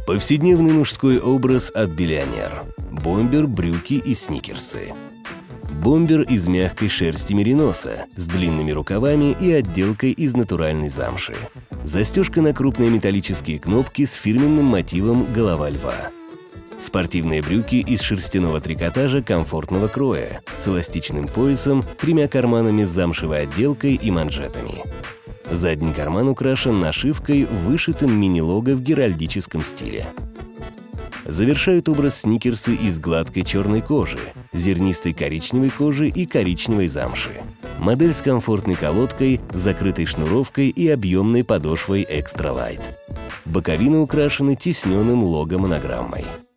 Повседневный мужской образ от Billionaire. Бомбер, брюки и сникерсы. Бомбер из мягкой шерсти мериноса с длинными рукавами и отделкой из натуральной замши. Застежка на крупные металлические кнопки с фирменным мотивом голова льва. Спортивные брюки из шерстяного трикотажа комфортного кроя с эластичным поясом, 3 карманами с замшевой отделкой и манжетами. Задний карман украшен нашивкой, вышитым мини-лого в геральдическом стиле. Завершают образ сникерсы из гладкой черной кожи, зернистой коричневой кожи и коричневой замши. Модель с комфортной колодкой, закрытой шнуровкой и объемной подошвой Extra Light. Боковины украшены тисненным лого-монограммой.